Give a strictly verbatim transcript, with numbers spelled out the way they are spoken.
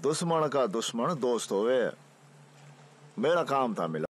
दुश्मन का दुश्मन दोस्त होवे। मेरा काम था मिला।